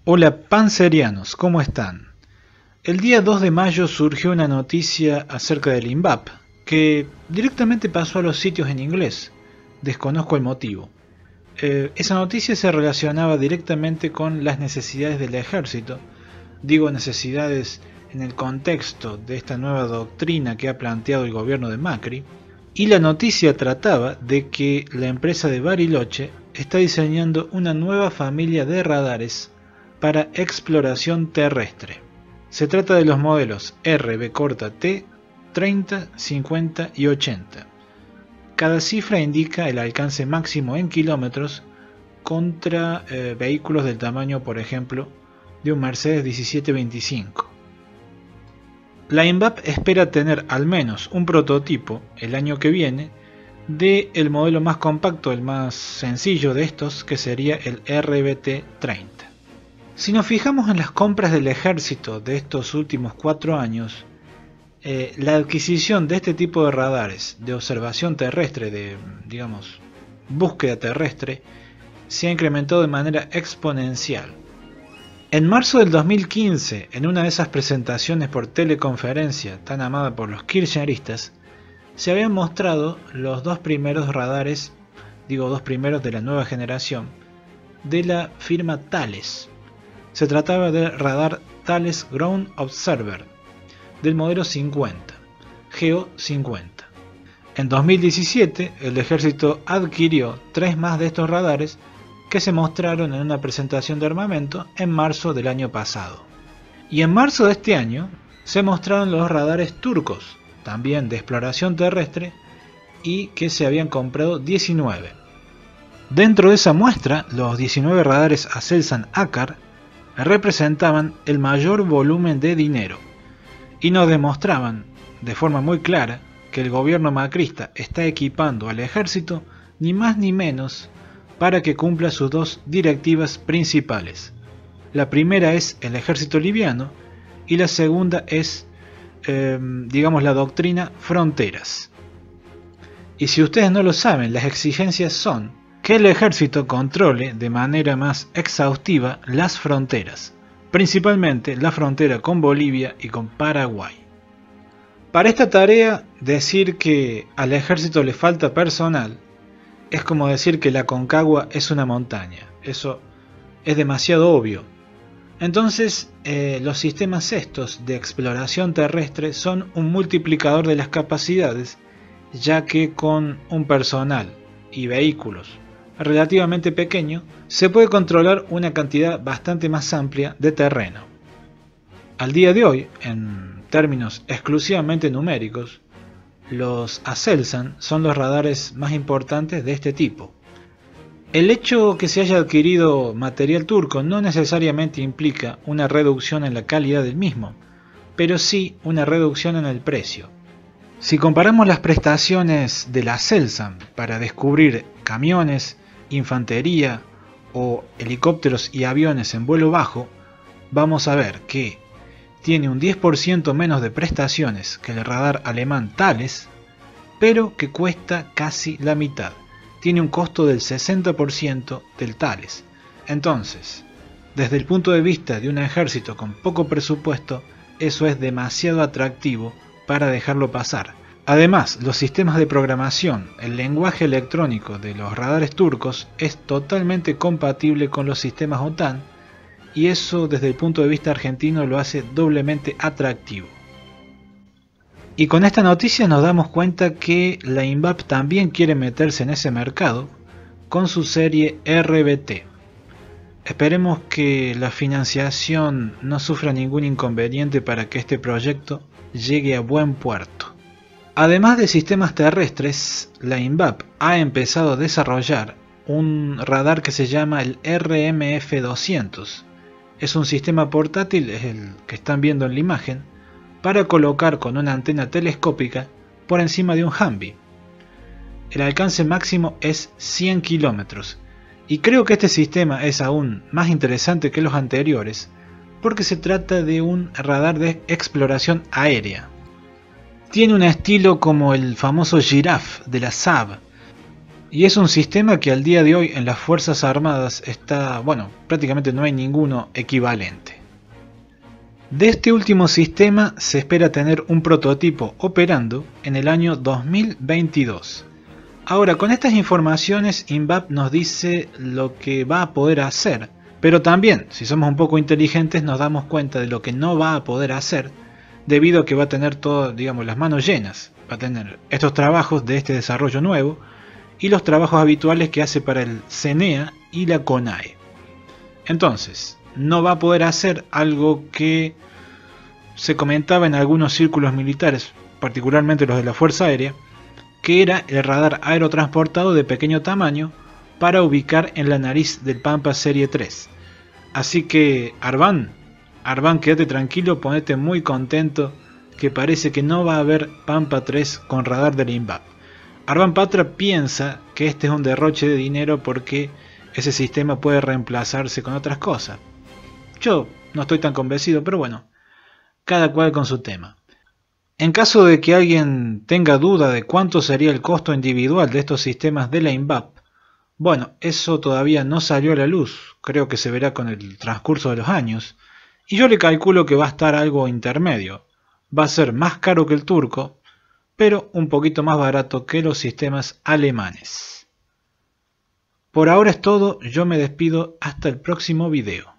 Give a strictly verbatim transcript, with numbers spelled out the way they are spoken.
Hola panzerianos, ¿cómo están? El día dos de mayo surgió una noticia acerca del INVAP, que directamente pasó a los sitios en inglés. Desconozco el motivo. Eh, esa noticia se relacionaba directamente con las necesidades del ejército. Digo necesidades en el contexto de esta nueva doctrina que ha planteado el gobierno de Macri. Y la noticia trataba de que la empresa de Bariloche está diseñando una nueva familia de radares para exploración terrestre. Se trata de los modelos R B corta T, treinta, cincuenta y ochenta. Cada cifra indica el alcance máximo en kilómetros contra eh, vehículos del tamaño, por ejemplo, de un Mercedes diecisiete veinticinco. La INVAP espera tener al menos un prototipo el año que viene del modelo más compacto, el más sencillo de estos, que sería el R B T treinta. Si nos fijamos en las compras del ejército de estos últimos cuatro años, eh, la adquisición de este tipo de radares de observación terrestre, de digamos búsqueda terrestre, se ha incrementado de manera exponencial. En marzo del dos mil quince, en una de esas presentaciones por teleconferencia tan amada por los kirchneristas, se habían mostrado los dos primeros radares, digo dos primeros de la nueva generación, de la firma Thales. Se trataba del radar Thales Ground Observer, del modelo cincuenta, Geo cincuenta. En dos mil diecisiete, el ejército adquirió tres más de estos radares que se mostraron en una presentación de armamento en marzo del año pasado. Y en marzo de este año se mostraron los radares turcos, también de exploración terrestre, y que se habían comprado diecinueve. Dentro de esa muestra, los diecinueve radares Aselsan Akar representaban el mayor volumen de dinero y nos demostraban de forma muy clara que el gobierno macrista está equipando al ejército ni más ni menos para que cumpla sus dos directivas principales. La primera es el ejército liviano y la segunda es, eh, digamos, la doctrina fronteras. Y si ustedes no lo saben, las exigencias son que el ejército controle de manera más exhaustiva las fronteras, principalmente la frontera con Bolivia y con Paraguay. Para esta tarea, decir que al ejército le falta personal es como decir que la Aconcagua es una montaña. Eso es demasiado obvio. Entonces, eh, los sistemas estos de exploración terrestre son un multiplicador de las capacidades, ya que con un personal y vehículos relativamente pequeño, se puede controlar una cantidad bastante más amplia de terreno. Al día de hoy, en términos exclusivamente numéricos, los Aselsan son los radares más importantes de este tipo. El hecho que se haya adquirido material turco no necesariamente implica una reducción en la calidad del mismo, pero sí una reducción en el precio. Si comparamos las prestaciones de la Aselsan para descubrir camiones, infantería o helicópteros y aviones en vuelo bajo, vamos a ver que tiene un diez por ciento menos de prestaciones que el radar alemán Thales, pero que cuesta casi la mitad. Tiene un costo del sesenta por ciento del Thales. Entonces, desde el punto de vista de un ejército con poco presupuesto, eso es demasiado atractivo para dejarlo pasar. Además, los sistemas de programación, el lenguaje electrónico de los radares turcos es totalmente compatible con los sistemas OTAN, y eso desde el punto de vista argentino lo hace doblemente atractivo. Y con esta noticia nos damos cuenta que la INVAP también quiere meterse en ese mercado con su serie R B T. Esperemos que la financiación no sufra ningún inconveniente para que este proyecto llegue a buen puerto. Además de sistemas terrestres, la INVAP ha empezado a desarrollar un radar que se llama el R M F doscientos. Es un sistema portátil, es el que están viendo en la imagen, para colocar con una antena telescópica por encima de un Humvee. El alcance máximo es cien kilómetros, y creo que este sistema es aún más interesante que los anteriores, porque se trata de un radar de exploración aérea. Tiene un estilo como el famoso Giraffe de la Saab, Y es un sistema que al día de hoy en las Fuerzas Armadas está, bueno, prácticamente no hay ninguno equivalente. De este último sistema se espera tener un prototipo operando en el año dos mil veintidós. Ahora, con estas informaciones INVAP nos dice lo que va a poder hacer, pero también, si somos un poco inteligentes, nos damos cuenta de lo que no va a poder hacer, debido a que va a tener todo, digamos, las manos llenas. Va a tener estos trabajos de este desarrollo nuevo y los trabajos habituales que hace para el CENEA y la CONAE. Entonces, no va a poder hacer algo que se comentaba en algunos círculos militares, particularmente los de la Fuerza Aérea, que era el radar aerotransportado de pequeño tamaño para ubicar en la nariz del Pampa Serie tres. Así que, Arban, Arban, quédate tranquilo, ponete muy contento, que parece que no va a haber Pampa tres con radar del INVAP. Arban Patra piensa que este es un derroche de dinero porque ese sistema puede reemplazarse con otras cosas. Yo no estoy tan convencido, pero bueno, cada cual con su tema. En caso de que alguien tenga duda de cuánto sería el costo individual de estos sistemas de la INVAP, bueno, eso todavía no salió a la luz, creo que se verá con el transcurso de los años, y yo le calculo que va a estar algo intermedio. Va a ser más caro que el turco, pero un poquito más barato que los sistemas alemanes. Por ahora es todo, yo me despido hasta el próximo video.